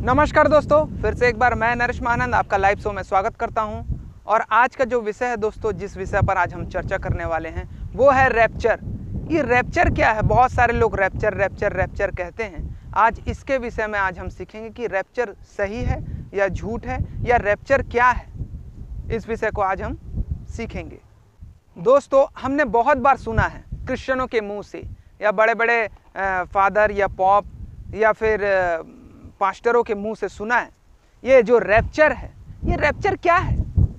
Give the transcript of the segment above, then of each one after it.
नमस्कार दोस्तों, फिर से एक बार मैं नरेश महानंद आपका लाइव शो में स्वागत करता हूं। और आज का जो विषय है दोस्तों, जिस विषय पर आज हम चर्चा करने वाले हैं वो है रैप्चर। ये रैप्चर क्या है? बहुत सारे लोग रैप्चर रैप्चर रैप्चर कहते हैं। आज इसके विषय में आज हम सीखेंगे कि रैप्चर सही है या झूठ है, या रैप्चर क्या है। इस विषय को आज हम सीखेंगे। दोस्तों, हमने बहुत बार सुना है क्रिश्चियनों के मुंह से, या बड़े बड़े फादर या पॉप या फिर पास्टरों के मुंह से सुना है, ये जो रैप्चर है, ये रैप्चर क्या है,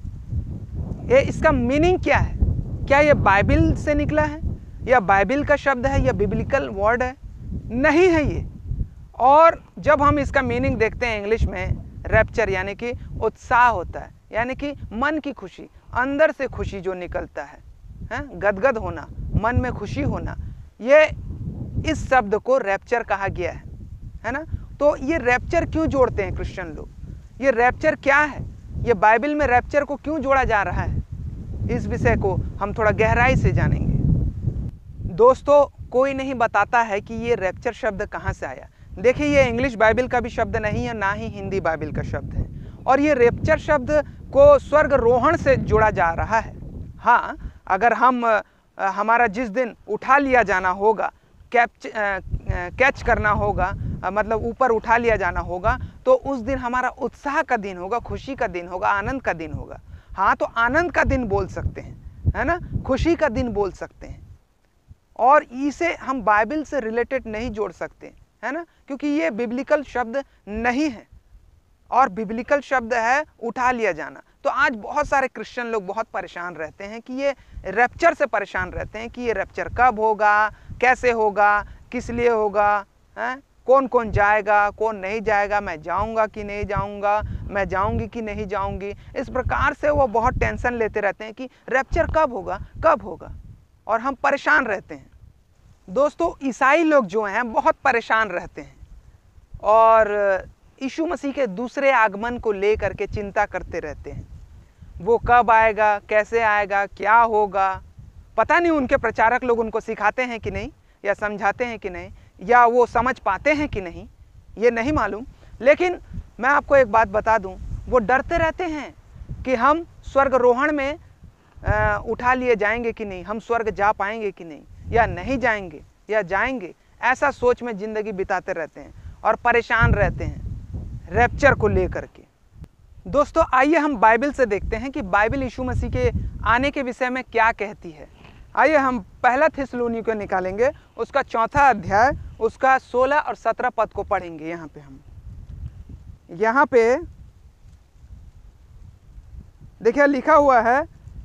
ये इसका मीनिंग क्या है? क्या ये बाइबल से निकला है, या बाइबल का शब्द है, या बिब्लिकल वर्ड है? नहीं है ये। और जब हम इसका मीनिंग देखते हैं इंग्लिश में, रैप्चर यानी कि उत्साह होता है, यानी कि मन की खुशी, अंदर से खुशी जो निकलता है, गदगद होना, मन में खुशी होना, ये इस शब्द को रैप्चर कहा गया है ना। तो ये रैप्चर क्यों जोड़ते हैं क्रिश्चियन लोग? ये रैप्चर क्या है? ये बाइबल में रैप्चर को क्यों जोड़ा जा रहा है? इस विषय को हम थोड़ा गहराई से जानेंगे। दोस्तों, कोई नहीं बताता है कि ये रैप्चर शब्द कहाँ से आया। देखिए, ये इंग्लिश बाइबल का भी शब्द नहीं है, ना ही हिंदी बाइबल का शब्द है। और ये रैप्चर शब्द को स्वर्गारोहण से जोड़ा जा रहा है। हाँ, अगर हमारा जिस दिन उठा लिया जाना होगा, कैच करना होगा, मतलब ऊपर उठा लिया जाना होगा, तो उस दिन हमारा उत्साह का दिन होगा, खुशी का दिन होगा, आनंद का दिन होगा। हाँ, तो आनंद का दिन बोल सकते हैं, है ना, खुशी का दिन बोल सकते हैं। और इसे हम बाइबल से रिलेटेड नहीं जोड़ सकते, है ना, क्योंकि ये बिब्लिकल शब्द नहीं है। और बिब्लिकल शब्द है उठा लिया जाना। तो आज बहुत सारे क्रिश्चियन लोग बहुत परेशान रहते हैं कि ये रैप्चर से परेशान रहते हैं कि ये रैप्चर कब होगा, कैसे होगा, किस लिए होगा, है, कौन कौन जाएगा, कौन नहीं जाएगा, मैं जाऊंगा कि नहीं जाऊंगा, मैं जाऊंगी कि नहीं जाऊंगी। इस प्रकार से वो बहुत टेंशन लेते रहते हैं कि रैप्चर कब होगा, कब होगा, और हम परेशान रहते हैं। दोस्तों, ईसाई लोग जो हैं बहुत परेशान रहते हैं और यीशु मसीह के दूसरे आगमन को लेकर के चिंता करते रहते हैं। वो कब आएगा, कैसे आएगा, क्या होगा, पता नहीं उनके प्रचारक लोग उनको सिखाते हैं कि नहीं, या समझाते हैं कि नहीं, या वो समझ पाते हैं कि नहीं, ये नहीं मालूम। लेकिन मैं आपको एक बात बता दूं, वो डरते रहते हैं कि हम स्वर्गारोहण में उठा लिए जाएंगे कि नहीं, हम स्वर्ग जा पाएंगे कि नहीं, या नहीं जाएंगे या जाएंगे। ऐसा सोच में ज़िंदगी बिताते रहते हैं और परेशान रहते हैं रैप्चर को लेकर के। दोस्तों, आइए हम बाइबल से देखते हैं कि बाइबल यीशु मसीह के आने के विषय में क्या कहती है। आइए हम पहला थिस्सलुनी को निकालेंगे, उसका 4 अध्याय, उसका 16 और 17 पद को पढ़ेंगे। यहाँ पे देखिए लिखा हुआ है,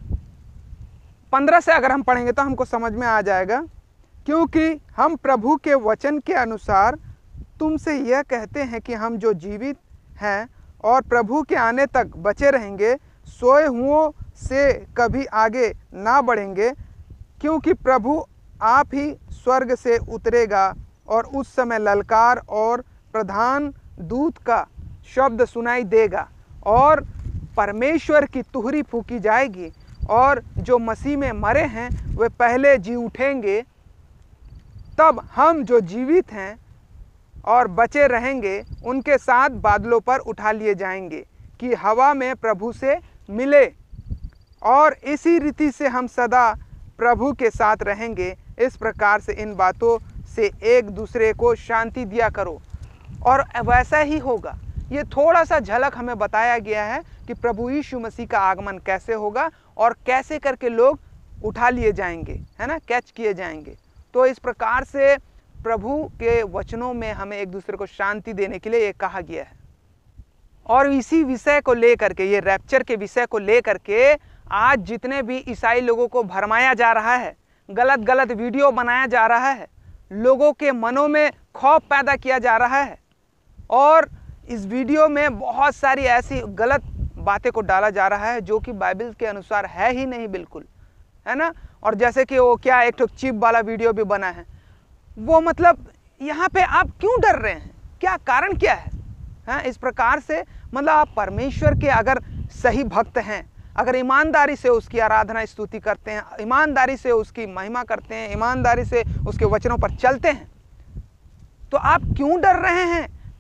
15 से अगर हम पढ़ेंगे तो हमको समझ में आ जाएगा। क्योंकि हम प्रभु के वचन के अनुसार तुमसे यह कहते हैं कि हम जो जीवित हैं और प्रभु के आने तक बचे रहेंगे, सोए हुओं से कभी आगे ना बढ़ेंगे। क्योंकि प्रभु आप ही स्वर्ग से उतरेगा और उस समय ललकार और प्रधान दूत का शब्द सुनाई देगा और परमेश्वर की तुहरी फूंकी जाएगी, और जो मसीह में मरे हैं वे पहले जी उठेंगे। तब हम जो जीवित हैं और बचे रहेंगे उनके साथ बादलों पर उठा लिए जाएंगे कि हवा में प्रभु से मिले, और इसी रीति से हम सदा प्रभु के साथ रहेंगे। इस प्रकार से इन बातों से एक दूसरे को शांति दिया करो। और वैसा ही होगा। ये थोड़ा सा झलक हमें बताया गया है कि प्रभु यीशु मसीह का आगमन कैसे होगा और कैसे करके लोग उठा लिए जाएंगे, है ना, कैच किए जाएंगे। तो इस प्रकार से प्रभु के वचनों में हमें एक दूसरे को शांति देने के लिए ये कहा गया है। और इसी विषय को लेकर के, ये रैप्चर के विषय को लेकर के आज जितने भी ईसाई लोगों को भरमाया जा रहा है, गलत गलत वीडियो बनाया जा रहा है, लोगों के मनों में खौफ पैदा किया जा रहा है, और इस वीडियो में बहुत सारी ऐसी गलत बातें को डाला जा रहा है जो कि बाइबल के अनुसार है ही नहीं बिल्कुल, है ना। और जैसे कि वो क्या एक चिप वाला वीडियो भी बना है, वो मतलब यहाँ पे आप क्यों डर रहे हैं, क्या कारण क्या है? इस प्रकार से मतलब आप परमेश्वर के अगर सही भक्त हैं, अगर ईमानदारी से उसकी आराधना स्तुति करते हैं, ईमानदारी से उसकी महिमा करते हैं, ईमानदारी से उसके वचनों पर चलते हैं, तो आप क्यों डर रहे हैं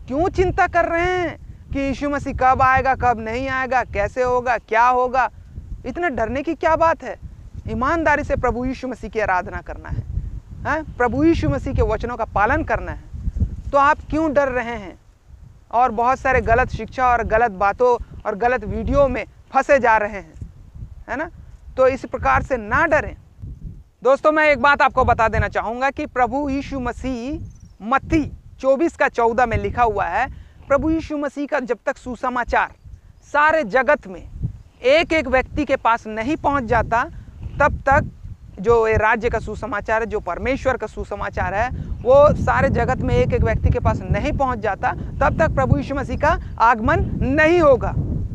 क्यों चिंता कर रहे हैं कि यीशु मसीह कब आएगा, कब नहीं आएगा, कैसे होगा, क्या होगा? इतना डरने की क्या बात है? ईमानदारी से प्रभु यीशु मसीह की आराधना करना है, प्रभु यीशु मसीह के वचनों का पालन करना है। तो आप क्यों डर रहे हैं और बहुत सारे गलत शिक्षा और गलत बातों और गलत वीडियो में फंसे जा रहे हैं, है ना? तो इस प्रकार से ना डरें। दोस्तों, मैं एक बात आपको बता देना चाहूँगा कि प्रभु यीशु मसीह मत्ती 24:14 में लिखा हुआ है, प्रभु यीशु मसीह का जब तक सुसमाचार सारे जगत में एक एक व्यक्ति के पास नहीं पहुंच जाता, तब तक जो ये राज्य का सुसमाचार है, जो परमेश्वर का सुसमाचार है, वो सारे जगत में एक एक व्यक्ति के पास नहीं पहुंच जाता, तब तक प्रभु यीशु मसीह का आगमन नहीं होगा।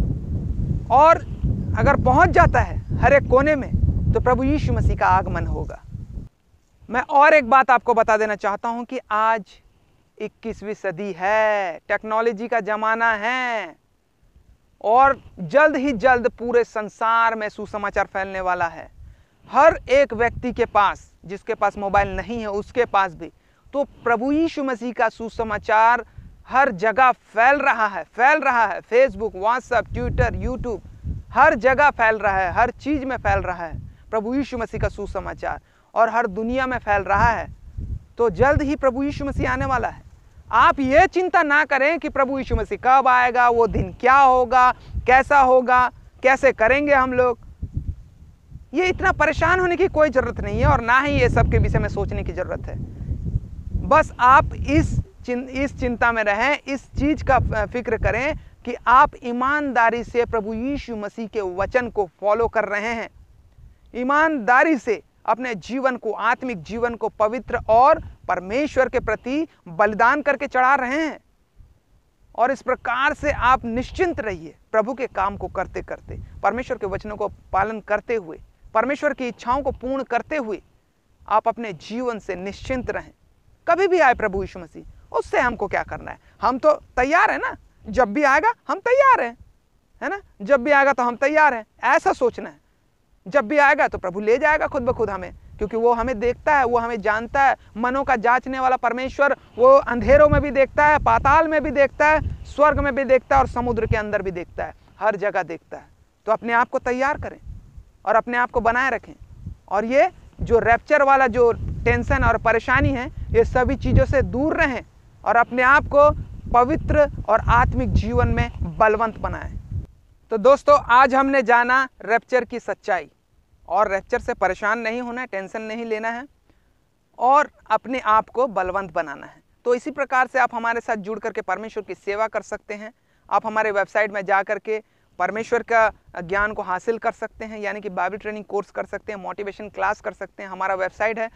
और अगर पहुंच जाता है हर एक कोने में, तो प्रभु यीशु मसीह का आगमन होगा। मैं और एक बात आपको बता देना चाहता हूं कि आज 21वीं सदी है, टेक्नोलॉजी का ज़माना है और जल्द ही जल्द पूरे संसार में सुसमाचार फैलने वाला है। हर एक व्यक्ति के पास, जिसके पास मोबाइल नहीं है उसके पास भी, तो प्रभु यीशु मसीह का सुसमाचार हर जगह फैल रहा है। फेसबुक, व्हाट्सएप, ट्विटर, यूट्यूब, हर जगह फैल रहा है, हर चीज़ में फैल रहा है प्रभु यीशु मसीह का सुसमाचार, और हर दुनिया में फैल रहा है। तो जल्द ही प्रभु यीशु मसीह आने वाला है। आप ये चिंता ना करें कि प्रभु यीशु मसीह कब आएगा, वो दिन क्या होगा, कैसा होगा, कैसे करेंगे हम लोग। ये इतना परेशान होने की कोई ज़रूरत नहीं है और ना ही ये सब के विषय में सोचने की ज़रूरत है। बस आप इस चिंता में रहें, इस चीज़ का फिक्र करें कि आप ईमानदारी से प्रभु यीशु मसीह के वचन को फॉलो कर रहे हैं, ईमानदारी से अपने जीवन को, आत्मिक जीवन को पवित्र और परमेश्वर के प्रति बलिदान करके चढ़ा रहे हैं। और इस प्रकार से आप निश्चिंत रहिए, प्रभु के काम को करते करते, परमेश्वर के वचनों को पालन करते हुए, परमेश्वर की इच्छाओं को पूर्ण करते हुए आप अपने जीवन से निश्चिंत रहें। कभी भी आए प्रभु यीशु मसीह, उससे हमको क्या करना है? हम तो तैयार है ना, जब भी आएगा हम तैयार हैं, है ना? जब भी आएगा तो हम तैयार हैं, ऐसा सोचना है। जब भी आएगा तो प्रभु ले जाएगा खुद ब खुद हमें, क्योंकि वो हमें देखता है, वो हमें जानता है। मनों का जांचने वाला परमेश्वर वो अंधेरों में भी देखता है, पाताल में भी देखता है, स्वर्ग में भी देखता है और समुद्र के अंदर भी देखता है, हर जगह देखता है। तो अपने आप को तैयार करें और अपने आप को बनाए रखें, और ये जो रैप्चर वाला जो टेंशन और परेशानी है, ये सभी चीज़ों से दूर रहें और अपने आप को पवित्र और आत्मिक जीवन में बलवंत बनाएं। तो दोस्तों, आज हमने जाना रैप्चर की सच्चाई, और रैप्चर से परेशान नहीं होना है, टेंशन नहीं लेना है और अपने आप को बलवंत बनाना है। तो इसी प्रकार से आप हमारे साथ जुड़ करके परमेश्वर की सेवा कर सकते हैं। आप हमारे वेबसाइट में जा करके परमेश्वर का ज्ञान को हासिल कर सकते हैं, यानी कि बाइबल ट्रेनिंग कोर्स कर सकते हैं, मोटिवेशन क्लास कर सकते हैं। हमारा वेबसाइट है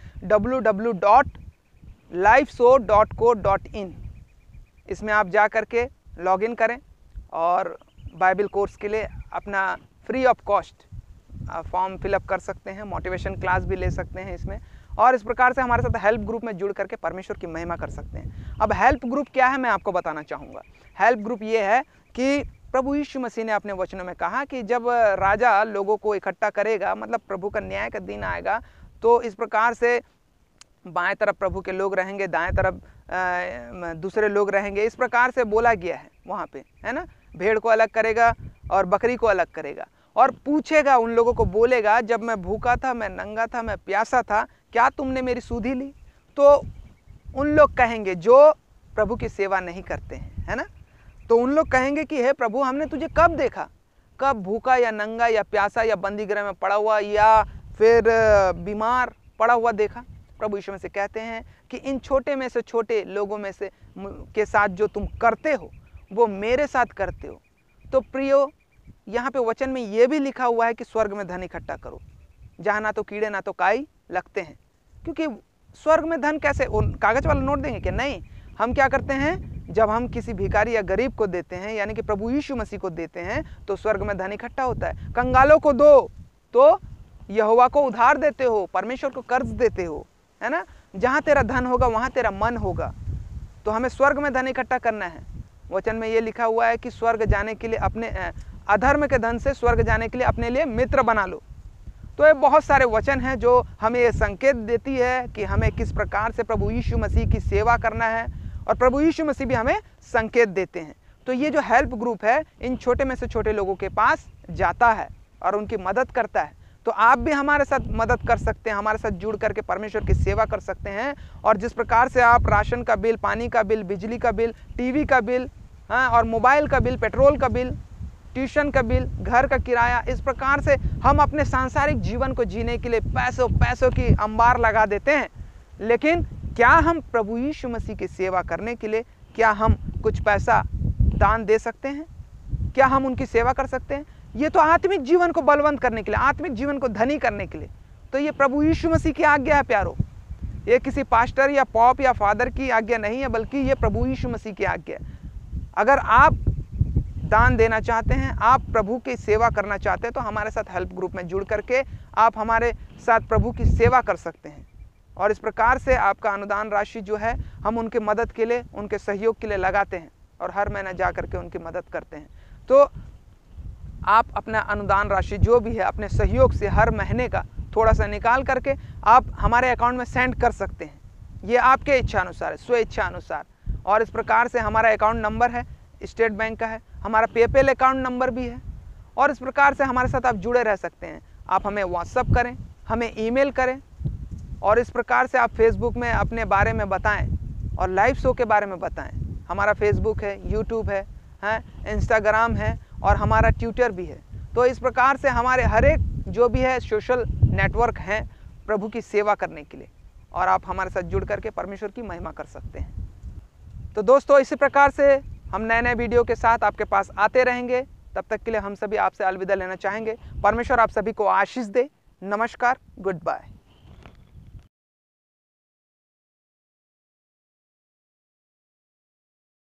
www.lifeso.co.in। इसमें आप जा करके लॉगिन करें और बाइबल कोर्स के लिए अपना free of cost form fill up कर सकते हैं, मोटिवेशन क्लास भी ले सकते हैं इसमें, और इस प्रकार से हमारे साथ हेल्प ग्रुप में जुड़ करके परमेश्वर की महिमा कर सकते हैं। अब हेल्प ग्रुप क्या है, मैं आपको बताना चाहूँगा। हेल्प ग्रुप ये है कि प्रभु यीशु मसीह ने अपने वचनों में कहा कि जब राजा लोगों को इकट्ठा करेगा, मतलब प्रभु का न्याय का दिन आएगा, तो इस प्रकार से बाएं तरफ प्रभु के लोग रहेंगे, दाएं तरफ दूसरे लोग रहेंगे, इस प्रकार से बोला गया है वहाँ पे, है ना? भेड़ को अलग करेगा और बकरी को अलग करेगा, और पूछेगा उन लोगों को, बोलेगा, जब मैं भूखा था, मैं नंगा था, मैं प्यासा था, क्या तुमने मेरी सुधि ली? तो उन लोग कहेंगे जो प्रभु की सेवा नहीं करते हैं, है ना, तो उन लोग कहेंगे कि हे प्रभु, हमने तुझे कब देखा, कब भूखा या नंगा या प्यासा या बंदी गृह में पड़ा हुआ या फिर बीमार पड़ा हुआ देखा? प्रभु यीशु मसीह कहते हैं कि इन छोटे में से छोटे लोगों में से के साथ जो तुम करते हो वो मेरे साथ करते हो। तो प्रियो, यहाँ पे वचन में ये भी लिखा हुआ है कि स्वर्ग में धन इकट्ठा करो, जहाँ ना तो कीड़े ना तो काई लगते हैं। क्योंकि स्वर्ग में धन कैसे, कागज वाला नोट देंगे क्या? नहीं, हम क्या करते हैं, जब हम किसी भिखारी या गरीब को देते हैं, यानी कि प्रभु यीशु मसीह को देते हैं, तो स्वर्ग में धन इकट्ठा होता है। कंगालों को दो तो यहोवा को उधार देते हो, परमेश्वर को कर्ज देते हो, है ना? जहाँ तेरा धन होगा वहाँ तेरा मन होगा। तो हमें स्वर्ग में धन इकट्ठा करना है। वचन में ये लिखा हुआ है कि स्वर्ग जाने के लिए अपने अधर्म के धन से स्वर्ग जाने के लिए अपने लिए मित्र बना लो। तो ये बहुत सारे वचन हैं जो हमें ये संकेत देती है कि हमें किस प्रकार से प्रभु यीशु मसीह की सेवा करना है और प्रभु यीशु मसीह भी हमें संकेत देते हैं। तो ये जो हेल्प ग्रुप है इन छोटे में से छोटे लोगों के पास जाता है और उनकी मदद करता है। तो आप भी हमारे साथ मदद कर सकते हैं, हमारे साथ जुड़ करके परमेश्वर की सेवा कर सकते हैं। और जिस प्रकार से आप राशन का बिल, पानी का बिल, बिजली का बिल, टीवी का बिल, और मोबाइल का बिल, पेट्रोल का बिल, ट्यूशन का बिल, घर का किराया, इस प्रकार से हम अपने सांसारिक जीवन को जीने के लिए पैसों की अंबार लगा देते हैं। लेकिन क्या हम प्रभु यीशु मसीह की सेवा करने के लिए क्या हम कुछ पैसा दान दे सकते हैं? क्या हम उनकी सेवा कर सकते हैं? ये तो आत्मिक जीवन को बलवंत करने के लिए, आत्मिक जीवन को धनी करने के लिए। तो ये प्रभु यीशु मसीह की आज्ञा है प्यारो। ये किसी पास्टर या पॉप या फादर की आज्ञा नहीं है, बल्कि ये प्रभु यीशु मसीह की आज्ञा है। अगर आप दान देना चाहते हैं, आप प्रभु की सेवा करना चाहते हैं, तो हमारे साथ हेल्प ग्रुप में जुड़ करके आप हमारे साथ प्रभु की सेवा कर सकते हैं। और इस प्रकार से आपका अनुदान राशि जो है हम उनकी मदद के लिए, उनके सहयोग के लिए लगाते हैं और हर महीना जा करके उनकी मदद करते हैं। तो आप अपना अनुदान राशि जो भी है अपने सहयोग से हर महीने का थोड़ा सा निकाल करके आप हमारे अकाउंट में सेंड कर सकते हैं। ये आपके इच्छा अनुसार है, स्व इच्छा अनुसार। और इस प्रकार से हमारा अकाउंट नंबर है, स्टेट बैंक का है, हमारा पेपैल अकाउंट नंबर भी है। और इस प्रकार से हमारे साथ आप जुड़े रह सकते हैं। आप हमें व्हाट्सअप करें, हमें ईमेल करें, और इस प्रकार से आप फेसबुक में अपने बारे में बताएं और लाइव शो के बारे में बताएं। हमारा फेसबुक है, यूट्यूब है, इंस्टाग्राम है और हमारा ट्विटर भी है। तो इस प्रकार से हमारे हर एक जो भी है सोशल नेटवर्क हैं प्रभु की सेवा करने के लिए, और आप हमारे साथ जुड़ करके परमेश्वर की महिमा कर सकते हैं। तो दोस्तों, इसी प्रकार से हम नए नए वीडियो के साथ आपके पास आते रहेंगे। तब तक के लिए हम सभी आपसे अलविदा लेना चाहेंगे। परमेश्वर आप सभी को आशीष दे। नमस्कार, गुड बाय।